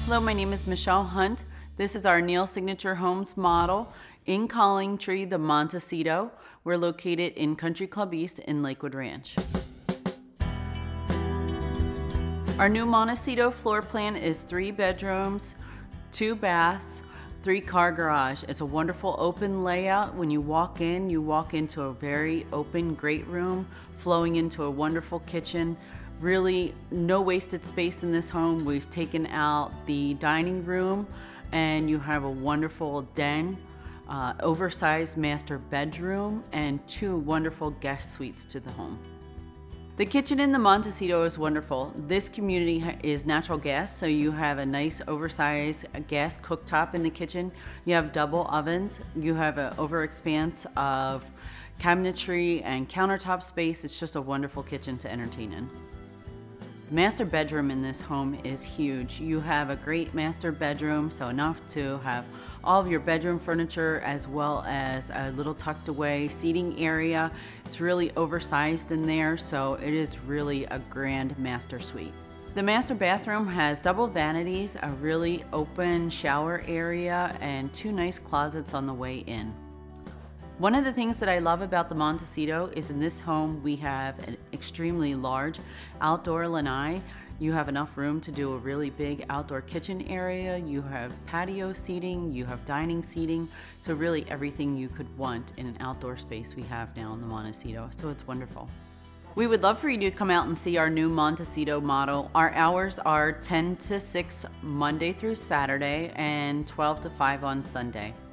Hello, my name is Michelle Hunt. This is our Neal Signature Homes model in Collingtree, the Montecito. We're located in Country Club East in Lakewood Ranch. Our new Montecito floor plan is 3 bedrooms, 2 baths, 3-car garage. It's a wonderful open layout. When you walk into a very open, great room, flowing into a wonderful kitchen. Really no wasted space in this home. We've taken out the dining room and you have a wonderful den, oversized master bedroom, and 2 wonderful guest suites to the home. The kitchen in the Montecito is wonderful. This community is natural gas, so you have a nice oversized gas cooktop in the kitchen. You have double ovens. You have an overexpanse of cabinetry and countertop space. It's just a wonderful kitchen to entertain in. The master bedroom in this home is huge. You have a great master bedroom, so enough to have all of your bedroom furniture as well as a little tucked away seating area. It's really oversized in there, so it is really a grand master suite. The master bathroom has double vanities, a really open shower area, and 2 nice closets on the way in. One of the things that I love about the Montecito is in this home we have an extremely large outdoor lanai. You have enough room to do a really big outdoor kitchen area. You have patio seating, you have dining seating, so really everything you could want in an outdoor space we have now in the Montecito, so it's wonderful. We would love for you to come out and see our new Montecito model. Our hours are 10 to 6 Monday through Saturday and 12 to 5 on Sunday.